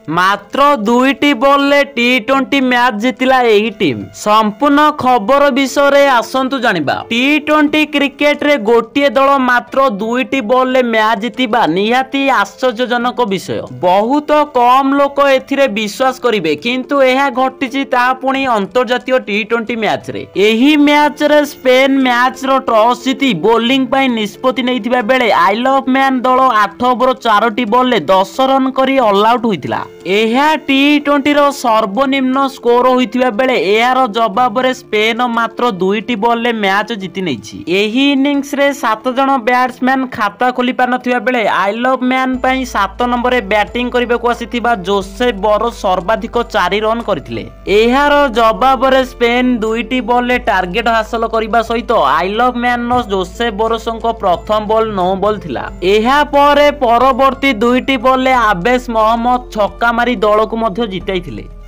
मात्र 2टी बॉल टी20 मैच जीतिला एही टीम। संपूर्ण खबर विषय रे आसंतु जानिबा। टी20 क्रिकेट रे गोटिए दल मात्र 2टी बॉल मैच जीतिबा निहाती आश्चर्यजनक विषय। बहुत कम लोक एथिरे विश्वास करिवे, किंतु एहा घटिछि ता पुणी अंतर्जातीय टी20 मैच रे। एही मैच रे स्पेन मैच रो टॉस जीति बोलिंग पई निष्पत्ति नैथिबा बेले आइल ऑफ मैन दल 8 ओवर 4टी बॉल 10 रन करी ऑल आउट होइतिला। एहा टी20 रो सर्वनिम्न स्कोर होइतिबा बेले एहार जवाब रे स्पेन मात्र 2टी बॉल मैच जीति नैछि। एही इनिंग्स रे 7 जण बैट्समैन खाता खोली पानथिबा बेले आइल ऑफ मैन पई 7 नंबर रे बैटिंग करिबाकू आसीथिबा जोसेफ बोरो सर्वाधिक 4 रन करथिले। एहार जवाब रे स्पेन 2टी बॉल टार्गेट हासिल करिबा सहित आइल ऑफ मैन नो जोसेफ बोरोसंको प्रथम बॉल 9 बॉल थिला। एहा परे परवर्ती 2टी बॉल आबेस मोहम्मद छक्का मारी दल को जिताई।